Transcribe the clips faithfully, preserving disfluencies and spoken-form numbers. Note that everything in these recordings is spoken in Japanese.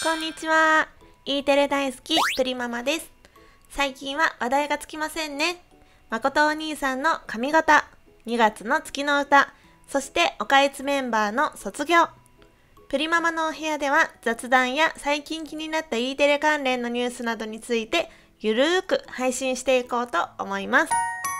こんにちは。E テレ大好きプリママです。最近は話題がつきませんね。誠お兄さんの髪型、にがつの月の歌、そしておかえつメンバーの卒業。プリママのお部屋では雑談や最近気になった E テレ関連のニュースなどについてゆるーく配信していこうと思います。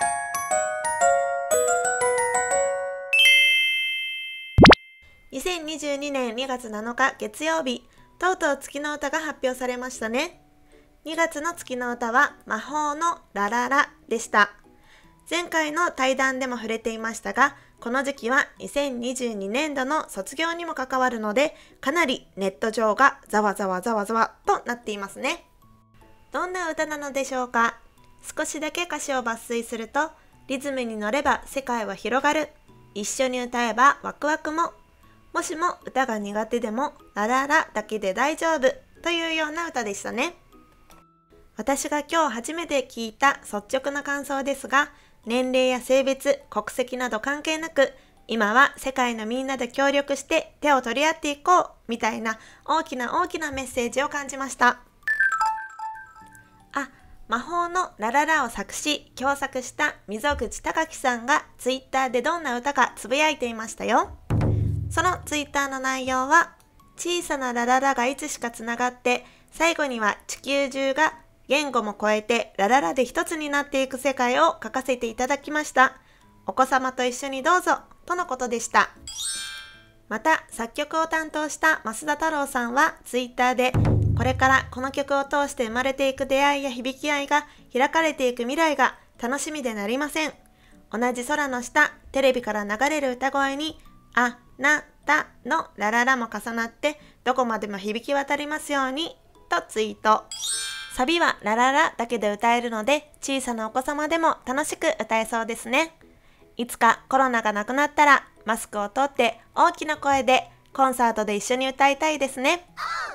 にせんにじゅうにねんにがつなのか月曜日、とうとう月の歌が発表されましたね。にがつの月の歌は魔法のラララでした。前回の対談でも触れていましたが、この時期はにせんにじゅうにねんどの卒業にも関わるので、かなりネット上がざわざわざわざわとなっていますね。どんな歌なのでしょうか。少しだけ歌詞を抜粋すると、リズムに乗れば世界は広がる、一緒に歌えばワクワクも、もしも歌が苦手でもラララだけで大丈夫というような歌でしたね。私が今日初めて聞いた率直な感想ですが、年齢や性別、国籍など関係なく、今は世界のみんなで協力して手を取り合っていこうみたいな大きな大きなメッセージを感じました。あ、魔法のラララを作詞・共作した溝口貴樹さんがツイッターでどんな歌かつぶやいていましたよ。そのツイッターの内容は、小さなラララがいつしかつながって、最後には地球中が言語も超えてラララで一つになっていく世界を書かせていただきました。お子様と一緒にどうぞ、とのことでした。また、作曲を担当した増田太郎さんはツイッターで、これからこの曲を通して生まれていく出会いや響き合いが開かれていく未来が楽しみでなりません。同じ空の下、テレビから流れる歌声に、あなたのラララも重なってどこまでも響き渡りますようにとツイート。サビはラララだけで歌えるので小さなお子様でも楽しく歌えそうですね。いつかコロナがなくなったらマスクを取って大きな声でコンサートで一緒に歌いたいですね。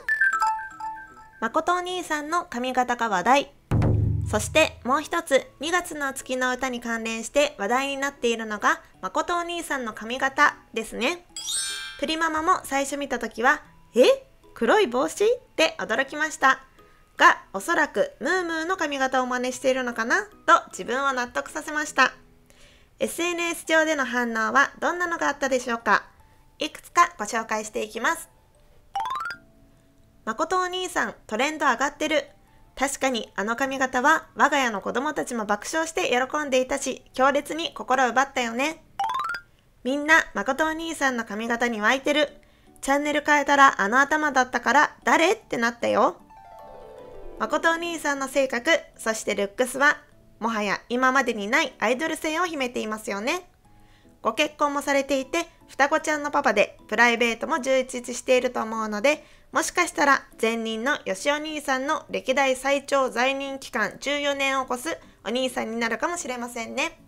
誠お兄さんの髪型が話題。そしてもう一つにがつの月の歌に関連して話題になっているのが誠お兄さんの髪型ですね。プリママも最初見たときはえ黒い帽子って驚きましたが、おそらくムームーの髪型を真似しているのかなと自分を納得させました。 エスエヌエス 上での反応はどんなのがあったでしょうか。いくつかご紹介していきます。誠お兄さんトレンド上がってる。確かにあの髪型は我が家の子供たちも爆笑して喜んでいたし、強烈に心奪ったよね。みんな誠お兄さんの髪型に湧いてる。チャンネル変えたらあの頭だったから誰ってなったよ。誠お兄さんの性格、そしてルックスはもはや今までにないアイドル性を秘めていますよね。ご結婚もされていて双子ちゃんのパパでプライベートも充実していると思うので、もしかしたら前任のよしお兄さんの歴代最長在任期間じゅうよねんを超すお兄さんになるかもしれませんね。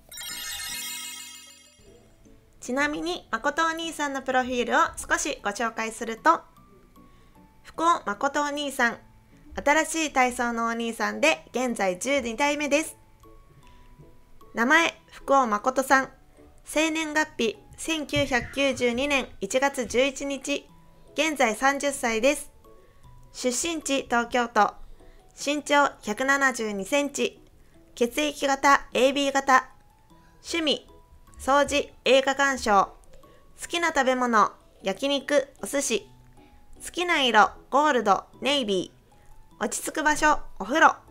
ちなみに誠お兄さんのプロフィールを少しご紹介すると、福尾誠お兄さん、新しい体操のお兄さんで現在じゅうにだいめです。名前福尾誠さん、生年月日せんきゅうひゃくきゅうじゅうにねんいちがつじゅういちにち、現在さんじゅっさいです。出身地東京都、身長ひゃくななじゅうにセンチ、血液型 エービー 型、趣味掃除、映画鑑賞、好きな食べ物焼肉、お寿司、好きな色ゴールド、ネイビー、落ち着く場所お風呂。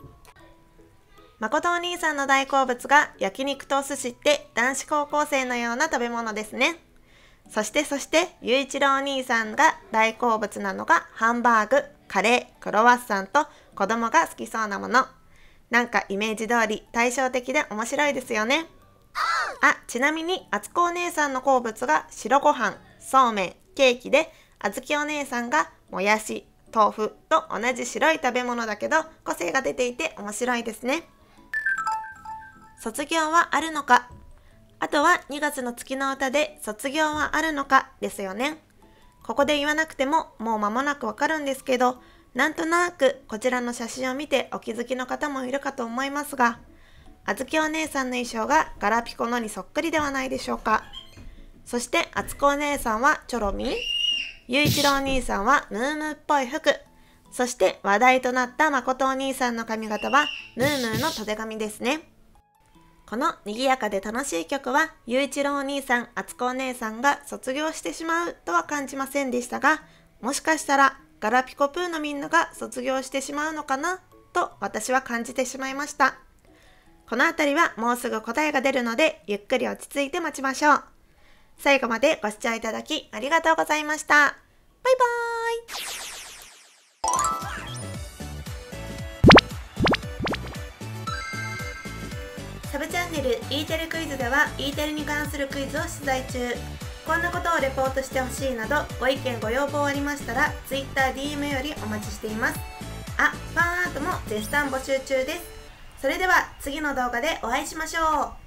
誠お兄さんの大好物が焼肉とお寿司って男子高校生のような食べ物ですね。そしてそして雄一郎お兄さんが大好物なのがハンバーグ、カレー、クロワッサンと子供が好きそうなもの。なんかイメージ通り対照的で面白いですよね。あ、ちなみにあつこお姉さんの好物が白ご飯、そうめん、ケーキで、あずきお姉さんがもやし、豆腐と同じ白い食べ物だけど個性が出ていて面白いですね。卒業はあるのか。あとはにがつの月の歌で卒業はあるのかですよね。ここで言わなくてももう間もなくわかるんですけど、なんとなくこちらの写真を見てお気づきの方もいるかと思いますが、あずきお姉さんの衣装がガラピコのにそっくりではないでしょうか。そしてあつこお姉さんはチョロミー、 ゆういちろうお兄さんはムームーっぽい服、そして話題となったまことお兄さんの髪型はムームーのたてがみですね。この賑やかで楽しい曲はゆういちろうお兄さん、あつこお姉さんが卒業してしまうとは感じませんでしたが、もしかしたらガラピコプーのみんなが卒業してしまうのかなと私は感じてしまいました。このあたりはもうすぐ答えが出るのでゆっくり落ち着いて待ちましょう。最後までご視聴いただきありがとうございました。バイバーイ。サブチャンネル E テレクイズでは E テレに関するクイズを出題中。こんなことをレポートしてほしいなどご意見ご要望ありましたら Twitter ディーエム よりお待ちしています。あ、ファンアートも絶賛募集中です。それでは次の動画でお会いしましょう。